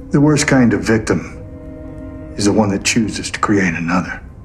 The worst kind of victim is the one that chooses to create another.